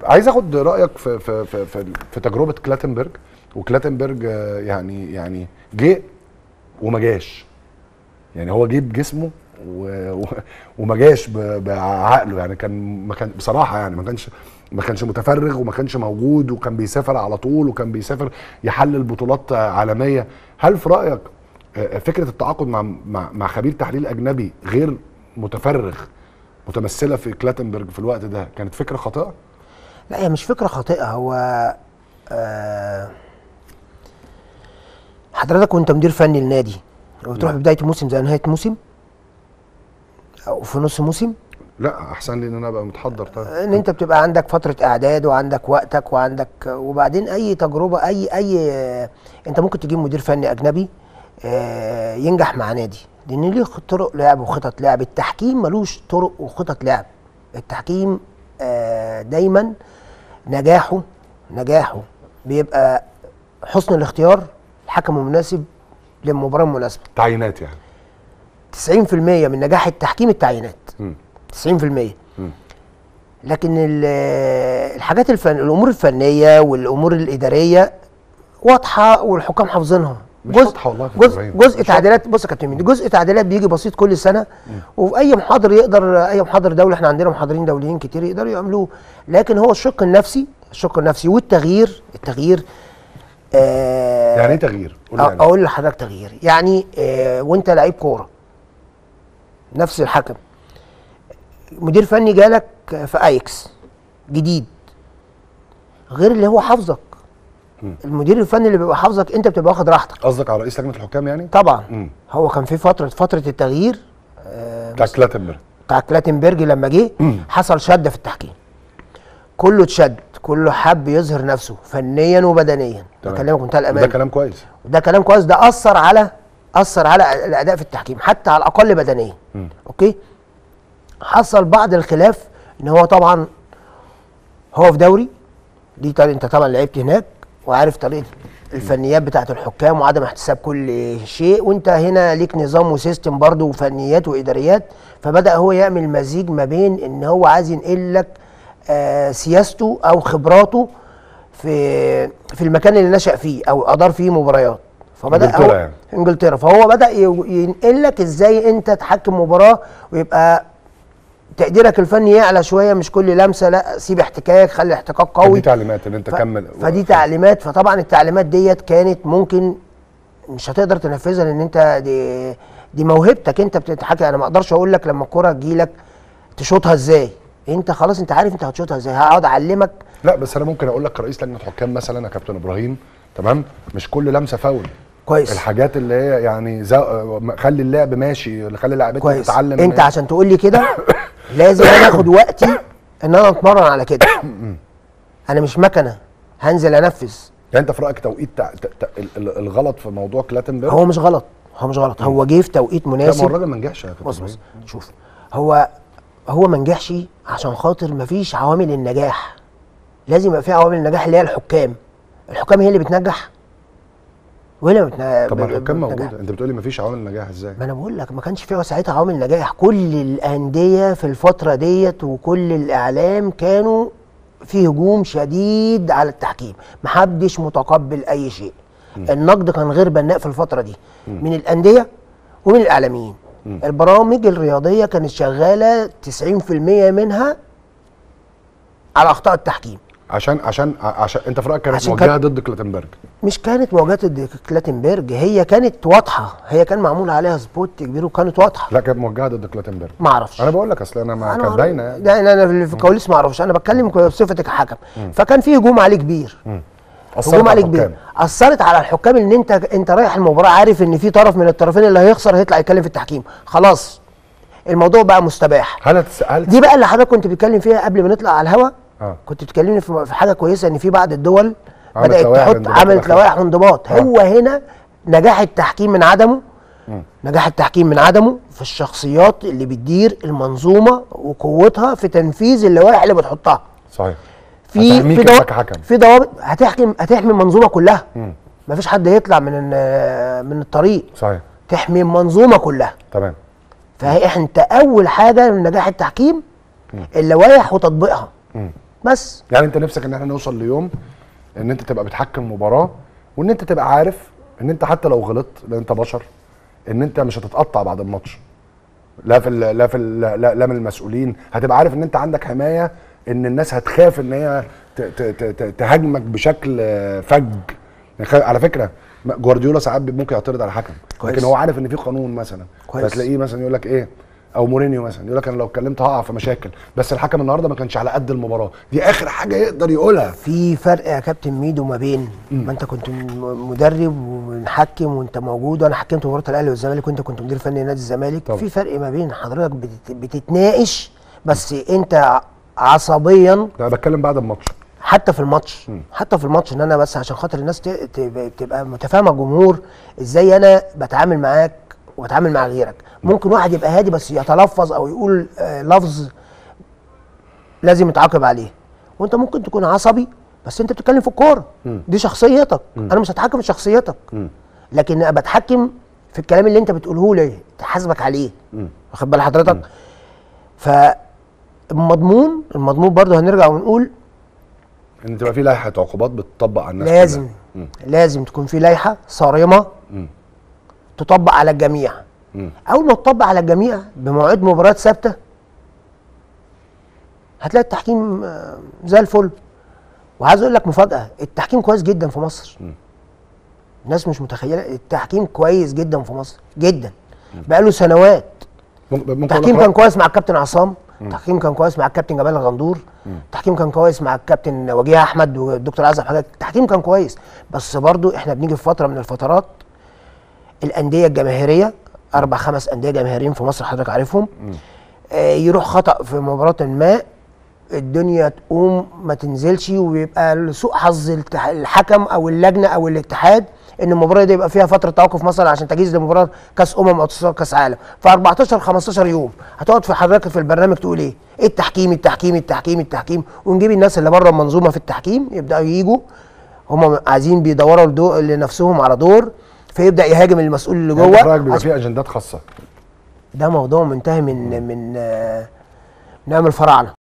عايز اخد رايك في تجربه كلاتنبرج. وكلاتنبرج يعني جه وما جاش. يعني هو جه بجسمه وما جاش بعقله. يعني ما كان بصراحه، يعني ما كانش متفرغ وما كانش موجود، وكان بيسافر على طول، وكان بيسافر يحلل بطولات عالميه. هل في رايك فكره التعاقد مع خبير تحليل اجنبي غير متفرغ متمثله في كلاتنبرج في الوقت ده كانت فكره خاطئه؟ لا، هي مش فكره خاطئه. هو حضرتك وانت مدير فني للنادي وتروح ببدايه موسم زي نهايه موسم او في نص موسم، لا احسن لي ان انا ابقى متحضر. طيب ان انت بتبقى عندك فتره اعداد وعندك وقتك وبعدين اي تجربه انت ممكن تجيب مدير فني اجنبي ينجح مع نادي، لان ليه طرق لعب وخطط لعب. التحكيم ملوش طرق وخطط لعب. التحكيم دايما نجاحه بيبقى حسن الاختيار، الحكم المناسب للمباراه المناسبه. تعيينات يعني 90% من نجاح التحكيم التعيينات. 90%. لكن الحاجات الامور الفنيه والامور الاداريه واضحه والحكام حافظينها. مش واضحه والله. جزء تعديلات. بص يا كابتن ميدو، جزء تعديلات بيجي بسيط كل سنه، وفي اي محاضر دولي، احنا عندنا محاضرين دوليين كتير يقدروا يعملوه. لكن هو الشق النفسي والتغيير. يعني ايه تغيير؟ اقول لحضرتك تغيير يعني وانت لعيب كوره، نفس الحكم مدير فني جالك في اياكس جديد غير اللي هو حافظك. المدير الفني اللي بيبقى حافظك انت بتبقى واخد راحتك. قصدك على رئيس لجنه الحكام يعني؟ طبعا. هو كان في فتره التغيير بتاع كلاتنبرج لما جه حصل شده في التحكيم. كله اتشد، كله حب يظهر نفسه فنيا وبدنيا. بكلمك بمنتهى الامانه. ده كلام كويس. ده اثر على الاداء في التحكيم حتى على الاقل بدنيا. اوكي. حصل بعض الخلاف ان هو طبعا هو في دوري دي انت طبعا لعبت هناك وعارف طريقه الفنيات بتاعه الحكام وعدم احتساب كل شيء، وانت هنا ليك نظام وسيستم برضه وفنيات واداريات. فبدا هو يعمل مزيج ما بين ان هو عايز ينقل لك سياسته او خبراته في المكان اللي نشأ فيه او ادار فيه مباريات. فبدا انجلترا فهو بدا ينقل لك ازاي انت تحكم مباراه ويبقى تقديرك الفني يعلى شويه، مش كل لمسه، لا سيب احتكاك، خلي احتكاك قوي. دي تعليمات ان انت كمل. فدي تعليمات. فطبعا التعليمات ديت كانت ممكن مش هتقدر تنفذها لان انت دي موهبتك انت بتتحكي. انا ما اقدرش اقول لك لما الكوره تجيلك تشوطها ازاي، انت خلاص انت عارف انت هتشوطها ازاي، هقعد اعلمك. لا بس انا ممكن اقول لك كرئيس لجنه حكام مثلا يا كابتن ابراهيم، تمام، مش كل لمسه فاول. كويس. الحاجات اللي هي يعني خلي اللعب ماشي، خلي لاعبتنا تتعلم. انت عشان تقول لي كده لازم انا اخد وقتي ان انا اتمرن على كده. انا مش مكنه هنزل انفذ. يعني انت في رايك توقيت الغلط في موضوع كلاتنبرج؟ هو مش غلط. هو جه في توقيت مناسب. لا ما هو الراجل ما نجحش يا كابتن. بص شوف، هو ما نجحش عشان خاطر ما فيش عوامل النجاح. لازم يبقى في عوامل النجاح اللي هي الحكام هي اللي بتنجح ولا طب ما الحكام موجوده. انت بتقولي ما فيش عوامل نجاح ازاي؟ ما انا بقول لك ما كانش فيها ساعتها عوامل نجاح. كل الانديه في الفتره ديت وكل الاعلام كانوا في هجوم شديد على التحكيم، محدش متقبل اي شيء. النقد كان غير بناء في الفتره دي من الانديه ومن الاعلاميين. البرامج الرياضيه كانت شغاله 90% منها على اخطاء التحكيم. عشان انت في رايك كانت موجهه ضد كلاتنبرج؟ مش كانت موجهه ضد كلاتنبرج، هي كانت واضحه، هي كان معمول عليها سبوت كبير وكانت واضحه. لا كانت موجهه ضد كلاتنبرج. ما اعرفش، انا بقول لك اصل انا ما كانت باينه يعني. انا في الكواليس ما اعرفش، انا بتكلم بصفتك كحكم. فكان في هجوم عليه كبير. هجوم عليه كبير، اثرت على الحكام ان انت رايح المباراه عارف ان في طرف من الطرفين اللي هيخسر هيطلع يتكلم في التحكيم. خلاص الموضوع بقى مستباح. دي بقى اللي حضرتك كنت بتتكلم فيها قبل ما نطلع على الهواء. كنت بتكلمني في حاجه كويسه ان في بعض الدول بدات تحط عملت لوائح انضباط. هو هنا نجاح التحكيم من عدمه في الشخصيات اللي بتدير المنظومه وقوتها في تنفيذ اللوائح اللي بتحطها. صحيح. في ضوابط هتحمي المنظومه كلها. مفيش حد هيطلع من الطريق. صحيح. تحمي المنظومه كلها. تمام. فانت اول حاجه من نجاح التحكيم اللوائح وتطبيقها. بس يعني انت نفسك ان احنا نوصل ليوم ان انت تبقى بتحكم مباراه، وان انت تبقى عارف ان انت حتى لو غلطت، لان انت بشر، ان انت مش هتتقطع بعد الماتش، لا من المسؤولين، هتبقى عارف ان انت عندك حمايه، ان الناس هتخاف ان هي تهاجمك بشكل فج. على فكره جوارديولا ساعات ممكن يعترض على حكم، لكن هو عارف ان في قانون مثلا، فتلاقيه مثلا يقول لك ايه، او مورينيو مثلا يقول لك انا لو اتكلمت هقع في مشاكل، بس الحكم النهارده ما كانش على قد المباراه دي، اخر حاجه يقدر يقولها. في فرق يا كابتن ميدو ما بين ما انت كنت مدرب ومحكم وانت موجود، وانا حكمت مباراه الاهلي والزمالك وانت كنت مدير فني نادي الزمالك طبعا. في فرق ما بين حضرتك بتتناقش بس انت عصبيا. انا بتكلم بعد الماتش، حتى في الماتش ان انا بس عشان خاطر الناس تبقى متفاهمه، الجمهور ازاي انا بتعامل معاك وبتعامل مع غيرك. ممكن واحد يبقى هادي بس يتلفظ او يقول لفظ لازم يتعاقب عليه، وانت ممكن تكون عصبي بس انت بتتكلم في الكوره، دي شخصيتك، انا مش هتحكم في شخصيتك، لكن بتحكم في الكلام اللي انت بتقوله لي تحاسبك عليه، واخد بال حضرتك؟ فالمضمون برضه هنرجع ونقول ان تبقى في لائحه عقوبات بتطبق على الناس، لازم تكون في لائحه صارمه تطبق على الجميع. اول ما تطبق على الجميع بمواعيد مباريات ثابته هتلاقي التحكيم زي الفل. وعايز اقول لك مفاجاه، التحكيم كويس جدا في مصر. الناس مش متخيله، التحكيم كويس جدا في مصر جدا، بقاله سنوات. التحكيم كان كويس مع الكابتن عصام، التحكيم كان كويس مع الكابتن جمال الغندور، التحكيم كان كويس مع الكابتن وجيه احمد والدكتور عزب حاجات، التحكيم كان كويس. بس برضو احنا بنيجي في فتره من الفترات الانديه الجماهيريه، 4-5 انديه جماهيريين في مصر حضرتك عارفهم، يروح خطا في مباراه ما، الدنيا تقوم ما تنزلش، ويبقى سوء حظ الحكم او اللجنه او الاتحاد ان المباراه دي يبقى فيها فتره توقف مثلا عشان تجهيز لمباراه كاس او تصفيات كاس عالم، ف 14-15 يوم هتقعد في حضرتك في البرنامج تقول ايه؟ التحكيم، ونجيب الناس اللي بره المنظومه في التحكيم يبداوا ييجوا هم عايزين بيدوروا لنفسهم على دور، فيبدا يهاجم المسؤول اللي جوه. يعني بيبقى فيه اجندات خاصه. ده موضوع منتهي من نعم الفراعنه.